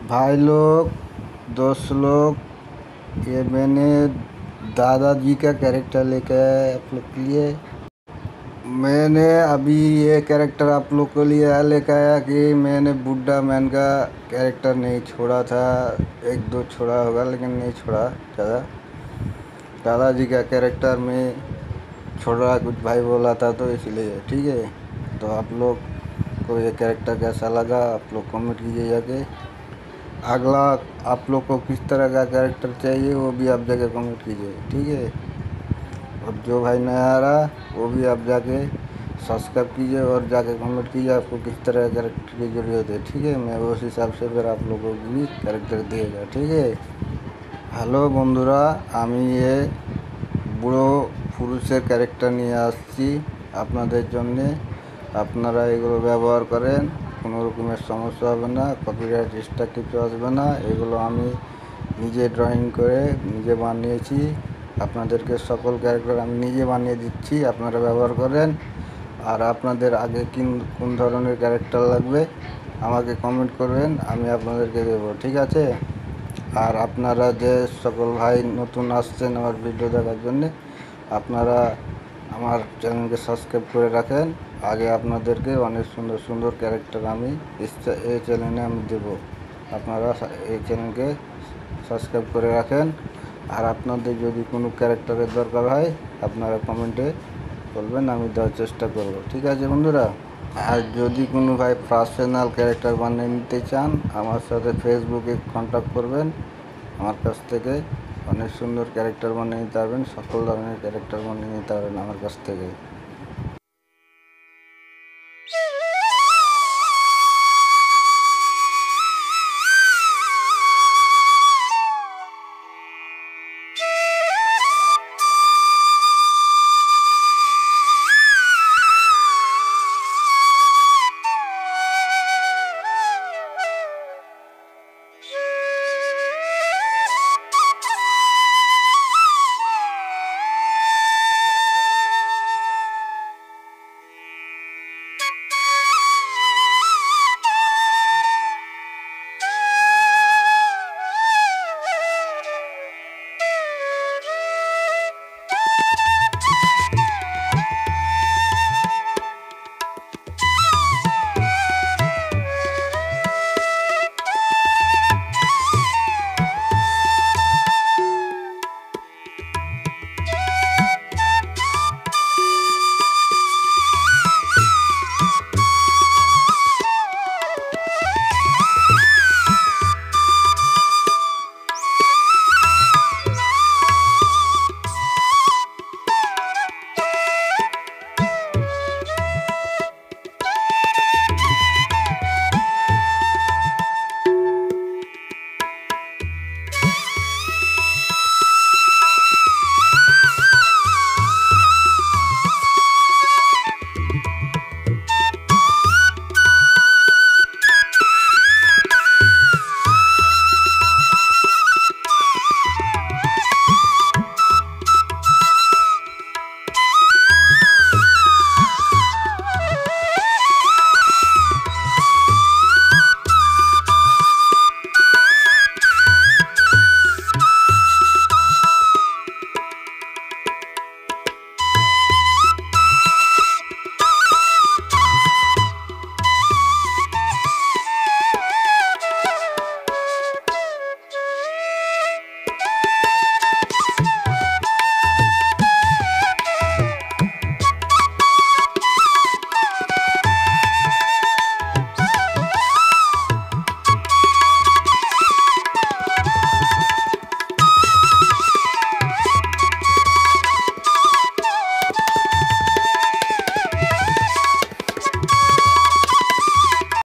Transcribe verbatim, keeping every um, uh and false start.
भाई लोग, दोस्त लोग, ये मैंने दादाजी का कैरेक्टर लेकर आया आप लोग के लिए। मैंने अभी ये कैरेक्टर आप लोग के लिए लेकर आया कि मैंने बुड्ढा मैन का कैरेक्टर नहीं छोड़ा था, एक दो छोड़ा होगा लेकिन नहीं छोड़ा ज़्यादा। दादाजी का कैरेक्टर में छोड़ा, कुछ भाई बोला था तो इसलिए ठीक है। तो आप लोग को ये कैरेक्टर कैसा लगा आप लोग कमेंट कीजिए जाके। अगला आप लोग को किस तरह का कैरेक्टर चाहिए वो भी आप जाके कमेंट कीजिए, ठीक है। और जो भाई नया आ रहा वो भी आप जाके सब्सक्राइब कीजिए और जाके कमेंट कीजिए आपको किस तरह के कैरेक्टर की ज़रूरत है, ठीक है। मैं उस हिसाब से फिर आप लोगों को भी कैरेक्टर दिएगा, ठीक है। হ্যালো বন্ধুরা, আমি এ বুড়ো পুরুষের ক্যারেক্টার নিয়ে আসছি আপনাদের জন্যে। আপনারা এগুলো ব্যবহার করেন, কোনো রকমের সমস্যা হবে না, কপিরাইট স্ট্রাইক কিছু আসবে না। এগুলো আমি নিজে ড্রয়িং করে নিজে বানিয়েছি, আপনাদেরকে সকল ক্যারেক্টার আমি নিজে বানিয়ে দিচ্ছি, আপনারা ব্যবহার করেন। আর আপনাদের আগে কিন কোন ধরনের ক্যারেক্টার লাগবে আমাকে কমেন্ট করবেন, আমি আপনাদেরকে দেবো, ঠিক আছে। আর আপনারা যে সকল ভাই নতুন আসছেন আমার ভিডিও দেখার জন্যে, আপনারা আমার চ্যানেলকে সাবস্ক্রাইব করে রাখেন। আগে আপনাদেরকে অনেক সুন্দর সুন্দর ক্যারেক্টার আমি এই চ্যানেলে আমি দেবো, আপনারা এই চ্যানেলকে সাবস্ক্রাইব করে রাখেন। আর আপনাদের যদি কোনো ক্যারেক্টারের দরকার হয় আপনারা কমেন্টে বলবেন, আমি দেওয়ার চেষ্টা করব, ঠিক আছে বন্ধুরা। আর যদি কোনো ভাই পার্সোনাল ক্যারেক্টার বানিয়ে নিতে চান আমার সাথে ফেসবুকে কন্ট্যাক্ট করবেন, আমার কাছ থেকে অনেক সুন্দর ক্যারেক্টার বানিয়ে নিতে পারবেন, সকল ধরনের ক্যারেক্টার বানিয়ে নিতে পারবেন আমার কাছ থেকে।